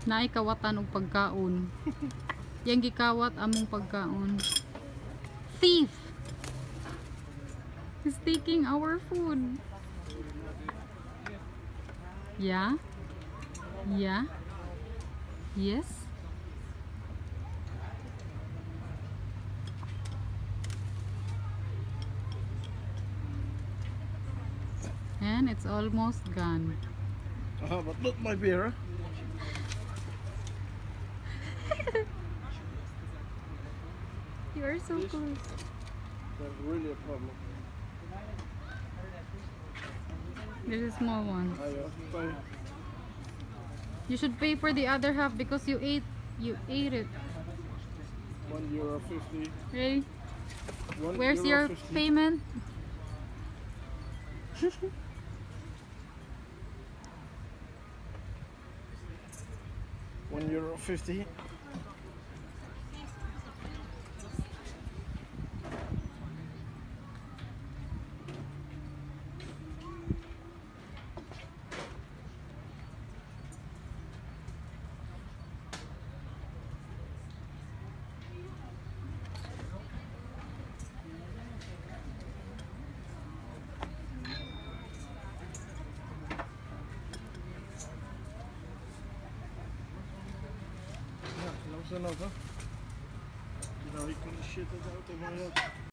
Naay kawatan og pagkaon. Yang gikawat among pagkaon. Thief! He's taking our food. Yeah? Yeah? Yes? And it's almost gone. But not my beer. You are so close. That's really a problem. There's a small one. Sorry. You should pay for the other half because you ate it. €1.50. Hey, where's your payment? €1.50. Ja, dat was dan ook, hè? Nou, ik kan de shit uit de auto van je.